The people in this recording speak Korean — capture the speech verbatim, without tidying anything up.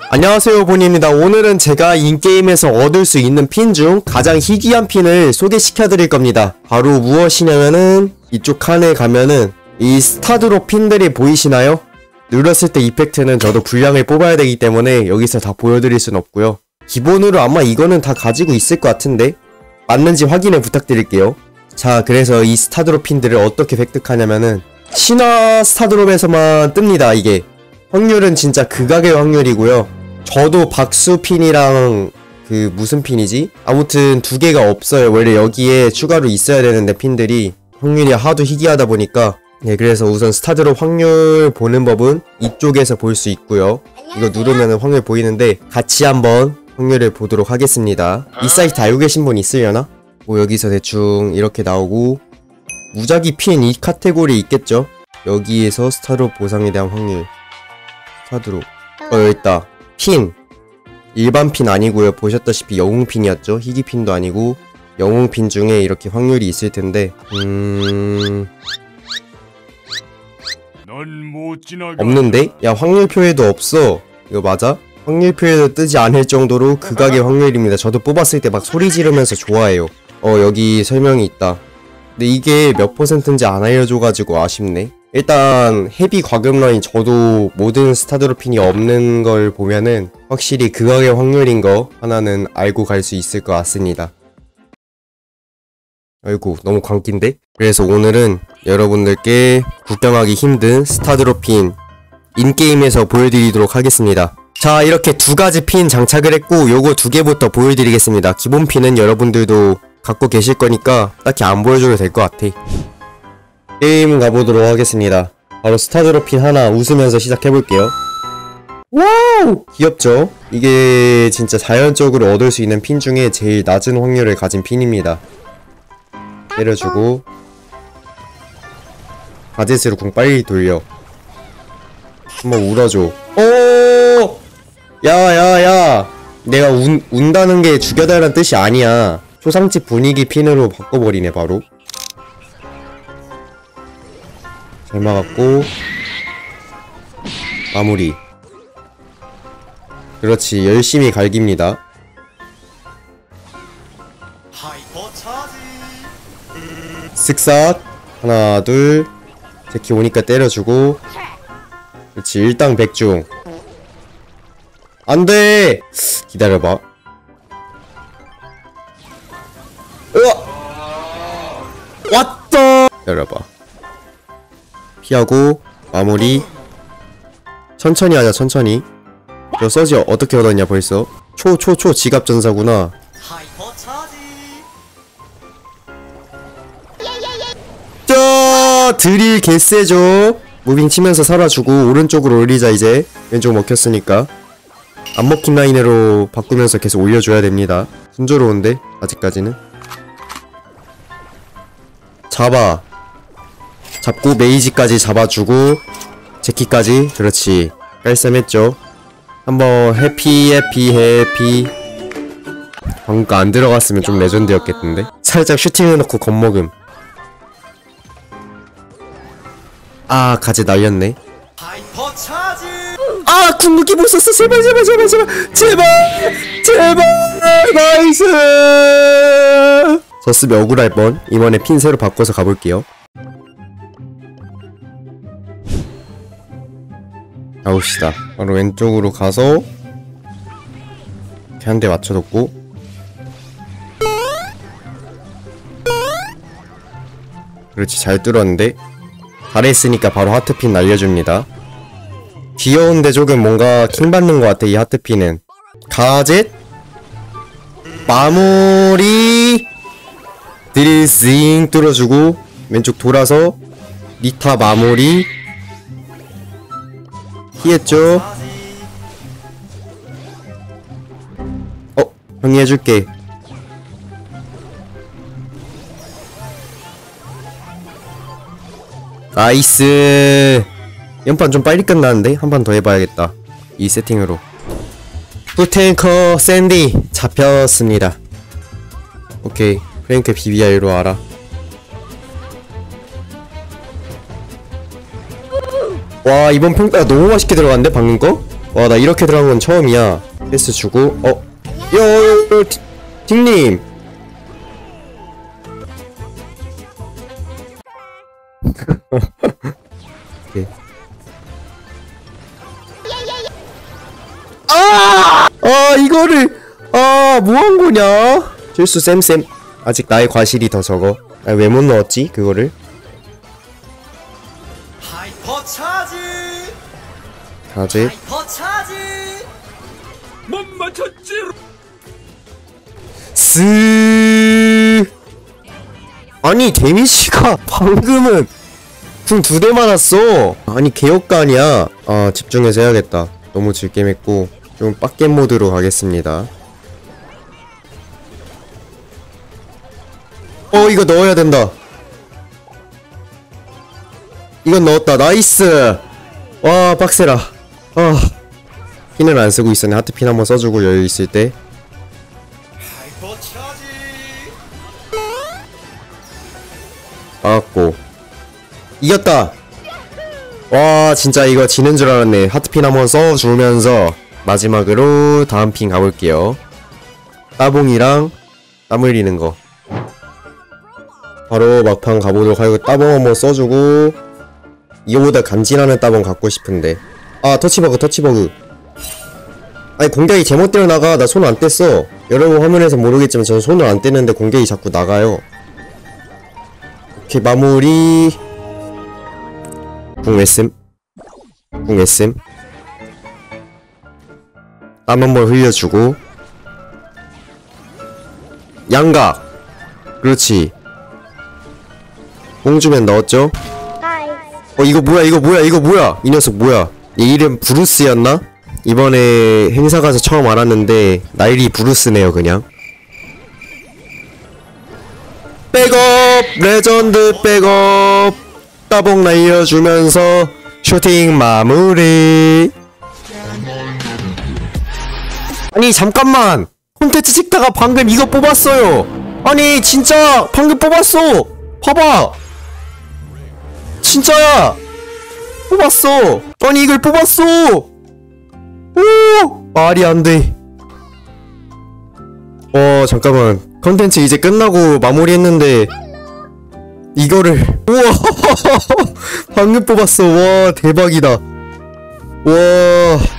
안녕하세요, 보니입니다. 오늘은 제가 인게임에서 얻을 수 있는 핀 중 가장 희귀한 핀을 소개시켜 드릴 겁니다. 바로 무엇이냐면은 이쪽 칸에 가면은 이 스타드롭 핀들이 보이시나요? 눌렀을 때 이펙트는 저도 분량을 뽑아야 되기 때문에 여기서 다 보여드릴 순 없고요. 기본으로 아마 이거는 다 가지고 있을 것 같은데 맞는지 확인을 부탁드릴게요. 자, 그래서 이 스타드롭 핀들을 어떻게 획득하냐면은 신화 스타드롭에서만 뜹니다. 이게 확률은 진짜 극악의 확률이고요. 저도 박수 핀이랑 그 무슨 핀이지? 아무튼 두 개가 없어요. 원래 여기에 추가로 있어야 되는데 핀들이 확률이 하도 희귀하다 보니까. 네, 그래서 우선 스타드롭 확률 보는 법은 이쪽에서 볼 수 있고요. 이거 누르면 확률 보이는데 같이 한번 확률을 보도록 하겠습니다. 이 사이트 알고 계신 분 있으려나? 뭐 여기서 대충 이렇게 나오고 무작위 핀 이 카테고리 있겠죠? 여기에서 스타드롭 보상에 대한 확률. 스타드롭 어 여기 있다. 핀 일반 핀 아니고요. 보셨다시피 영웅 핀이었죠. 희귀 핀도 아니고 영웅 핀 중에 이렇게 확률이 있을 텐데 음... 없는데? 야, 확률표에도 없어. 이거 맞아? 확률표에도 뜨지 않을 정도로 극악의 확률입니다. 저도 뽑았을 때 막 소리 지르면서 좋아해요. 어, 여기 설명이 있다. 근데 이게 몇 퍼센트인지 안 알려줘가지고 아쉽네. 일단 헤비 과금 라인 저도 모든 스타드롭 핀이 없는 걸 보면은 확실히 극악의 확률인 거 하나는 알고 갈 수 있을 것 같습니다. 아이고, 너무 광기인데? 그래서 오늘은 여러분들께 구경하기 힘든 스타드롭 핀 인게임에서 보여드리도록 하겠습니다. 자, 이렇게 두 가지 핀 장착을 했고 요거 두 개부터 보여드리겠습니다. 기본 핀은 여러분들도 갖고 계실 거니까 딱히 안 보여줘도 될 것 같아. 게임 가보도록 하겠습니다. 바로 스타드롭 핀 하나 웃으면서 시작해볼게요. 와우! 귀엽죠? 이게 진짜 자연적으로 얻을 수 있는 핀 중에 제일 낮은 확률을 가진 핀입니다. 때려주고 바제스로 궁 빨리 돌려. 한번 울어줘. 오! 야야야! 내가 운, 운다는 게 죽여달라는 뜻이 아니야. 초상집 분위기 핀으로 바꿔버리네 바로. 잘 막았고 마무리. 그렇지, 열심히 갈깁니다. 쓱싹 하나 둘 제키 오니까 때려주고. 그렇지, 일당 백중. 안돼! 기다려봐. 우와! 왔다! 기다려봐. 피하고 마무리. 천천히 하자. 천천히. 너 서지 어떻게 얻었냐 벌써? 초 초 초 지갑 전사구나. 짜! 드릴 개쎄죠. 무빙 치면서 살아주고 오른쪽으로 올리자. 이제 왼쪽 먹혔으니까 안 먹힌 라인으로 바꾸면서 계속 올려줘야 됩니다. 순조로운데 아직까지는. 잡아. 잡고 메이지까지 잡아주고 제키까지. 그렇지, 깔쌈했죠. 한번 해피 해피 해피. 방금 거 안 들어갔으면 좀 레전드였겠던데. 살짝 슈팅해놓고 겁먹음. 아, 가지 날렸네. 아, 궁극기 못 썼어. 제발 제발 제발 제발 제발 제발. 나이스. 졌으면 억울할 뻔. 이번에 핀 새로 바꿔서 가볼게요. 가봅시다. 바로 왼쪽으로 가서 이렇게 한 대 맞춰놓고. 그렇지, 잘 뚫었는데. 잘했으니까 바로 하트핀 날려줍니다. 귀여운데 조금 뭔가 킹받는 것 같아 이 하트핀은. 가젯 마무리. 드리싱 뚫어주고 왼쪽 돌아서 니타 마무리. 피했죠? 어? 형이 해줄게. 나이스. 연판 좀 빨리 끝나는데? 한 판 더 해봐야겠다 이 세팅으로. 풀탱커 샌디 잡혔습니다. 오케이, 프랭크 비비야 이리로 와라. 와, 이번 평가 너무 맛있게 들어갔는데 방금 거? 와 나 이렇게 들어간 건 처음이야. 패스 주고 어? 여 딩님 오케이. 아! 아 이거를 아 뭐한 거냐? 실수 쌤쌤. 아직 나의 과실이 더 적어. 아, 왜 못 넣었지 그거를? 하이퍼 차지. 아직 하이퍼 차지. 못 맞췄지. 스 아니 데미지가 방금은 궁 두 대 맞았어. 아니 개역간이야. 아 집중해서 해야겠다. 너무 질게임했고 좀 빡겜 모드로 가겠습니다. 어 이거 넣어야 된다. 이건 넣었다. 나이스. 와 빡세라. 아 핀을 안 쓰고 있었네. 하트핀 한번 써주고 여유 있을 때. 하이퍼 차지. 막았고 이겼다. 와 진짜 이거 지는 줄 알았네. 하트핀 한번 써주면서 마지막으로 다음 핀 가볼게요. 따봉이랑 땀 흘리는 거 바로 막판 가보도록 하고 따봉 한번 써주고 이거보다 간지나는 따봉 갖고 싶은데 아 터치버그 터치버그 아니 공격이 제멋대로 나가. 나 손 안 뗐어. 여러분 화면에서 모르겠지만 저는 손을 안 뗐는데 공격이 자꾸 나가요. 오케이 마무리. 궁 에스엠 궁 에스엠 땀 한번 흘려주고 양각 그렇지. 공주면 넣었죠? 어 이거 뭐야 이거 뭐야 이거 뭐야 이 녀석 뭐야. 얘 이름 브루스였나? 이번에 행사 가서 처음 알았는데 나일이 브루스네요 그냥. 백업! 레전드 백업! 따봉 날려주면서 슈팅 마무리. 아니 잠깐만 콘텐츠 찍다가 방금 이거 뽑았어요. 아니 진짜 방금 뽑았어. 봐봐 진짜야. 뽑았어. 아니 이걸 뽑았어. 오 말이 안돼. 어 잠깐만 컨텐츠 이제 끝나고 마무리했는데 이거를 우와 방금 뽑았어. 와 대박이다. 와